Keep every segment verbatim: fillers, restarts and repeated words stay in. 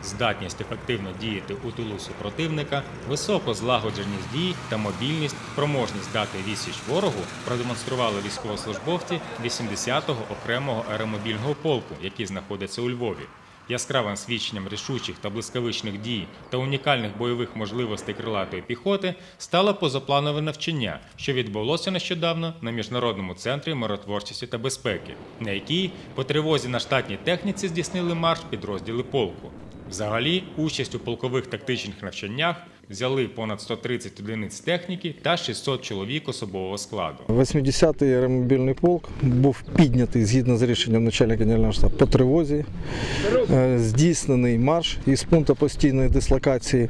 здатність ефективно діяти у тилу супротивника, високу злагодженість дій та мобільність, спроможність дати відсіч ворогу продемонстрували військовослужбовці вісімдесятого окремого аеромобільного полку, який знаходиться у Львові. Яскравим свідченням рішучих та блискавичних дій та унікальних бойових можливостей крилатої піхоти стало позапланове навчання, що відбулося нещодавно на Міжнародному центрі миротворчості та безпеки, на якій по тривозі на штатній техніці здійснили марш підрозділи полку. Взагалі, участь у полкових тактичних навчаннях взяли понад сто тридцять одиниць техніки та шістсот чоловік особового складу. вісімдесятий аеромобільний полк був піднятий згідно з рішенням начальника генерального штабу по тривозі. Здійснений марш із пункту постійної дислокації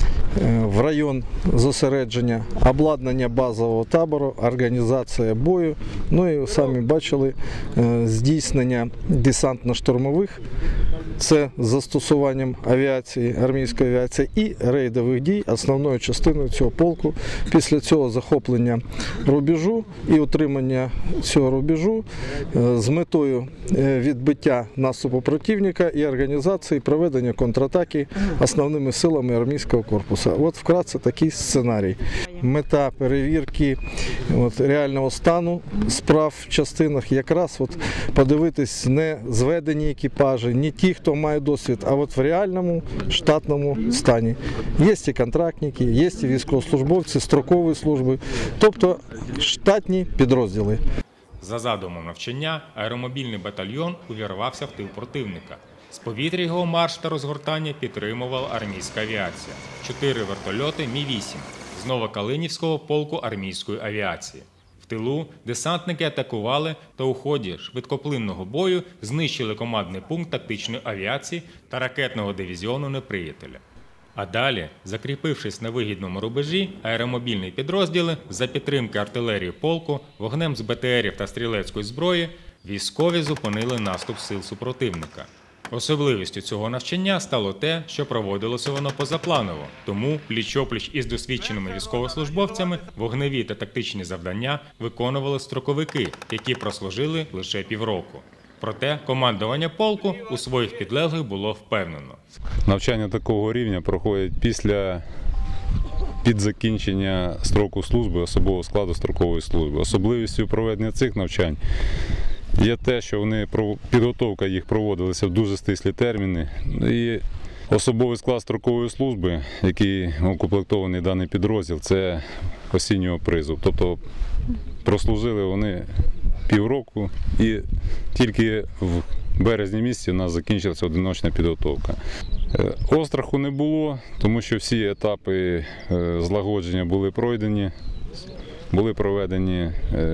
в район зосередження, обладнання базового табору, організація бою. Ну і самі бачили здійснення десантно-штурмових, це з застосуванням авіації, армійської авіації і рейдових дій основною частиною цього полку. Після цього захоплення рубежу і утримання цього рубежу з метою відбиття наступу противника і організації проведення контратаки основними силами армійського корпусу. От вкратце такий сценарій. Мета перевірки от, реального стану справ в частинах якраз от, подивитись не зведені екіпажі, не ті, хто має досвід, а от в реальному штатному стані. Є і контрактники, є і військовослужбовці строкової служби, тобто штатні підрозділи. За задумом навчання, аеромобільний батальйон увірвався в тил противника. З повітря його марш та розгортання підтримувала армійська авіація. Чотири вертольоти Мі вісім з Новокалинівського полку армійської авіації. В тилу десантники атакували та у ході швидкоплинного бою знищили командний пункт тактичної авіації та ракетного дивізіону неприятеля. А далі, закріпившись на вигідному рубежі, аеромобільні підрозділи за підтримки артилерії полку, вогнем з Бе Те Ерів та стрілецької зброї, військові зупинили наступ сил супротивника. Особливістю цього навчання стало те, що проводилося воно позапланово, тому пліч-опліч із досвідченими військовослужбовцями вогневі та тактичні завдання виконували строковики, які прослужили лише півроку. Проте командування полку у своїх підлеглих було впевнено. Навчання такого рівня проходять після підзакінчення строку служби, особового складу строкової служби. Особливістю проведення цих навчань є те, що вони, підготовка їх проводилася в дуже стислі терміни. І особовий склад строкової служби, який укомплектований даний підрозділ, це осіннього призову. Тобто прослужили вони півроку і тільки в березні місяці у нас закінчилася одиночна підготовка. Остраху не було, тому що всі етапи злагодження були пройдені, були проведені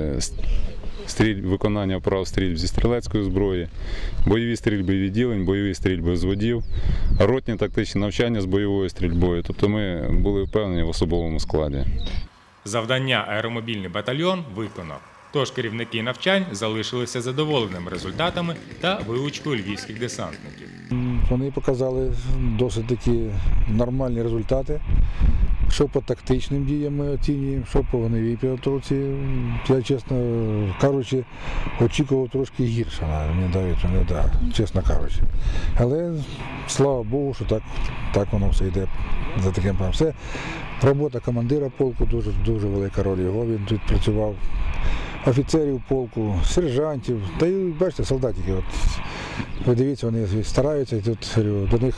стріль, виконання вправ стрільб зі стрілецької зброї, бойові стрільби відділень, бойові стрільби з водів, ротні тактичні навчання з бойовою стрільбою. Тобто ми були впевнені в особовому складі. Завдання аеромобільний батальйон виконав. Тож керівники навчань залишилися задоволеними результатами та вивучкою львівських десантників. Вони показали досить такі нормальні результати. Що по тактичним діям ми оцінюємо, що по вогневій підготовці. Я, чесно кажучи, очікував трошки гірше, мені здається, не да, чесно кажучи. Але слава Богу, що так, так воно все йде за таким планом. Все. Робота командира полку, дуже, дуже велика роль його, він тут працював. Офіцерів полку, сержантів, та й бачите, солдатики. От, ви дивіться, вони стараються, і тут до них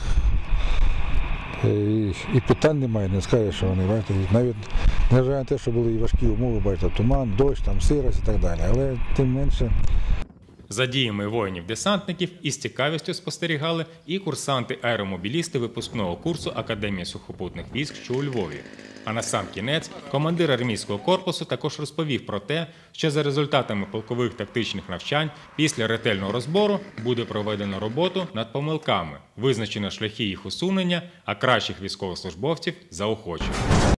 і, і питань немає, не скажеш, що вони, бачите, навіть незважаючи на те, що були і важкі умови, бачите, туман, дощ, там, сирость і так далі, але тим менше. За діями воїнів-десантників із цікавістю спостерігали і курсанти-аеромобілісти випускного курсу Академії сухопутних військ, що у Львові. А на сам кінець командир армійського корпусу також розповів про те, що за результатами полкових тактичних навчань після ретельного розбору буде проведено роботу над помилками, визначено шляхи їх усунення, а кращих військовослужбовців заохочено.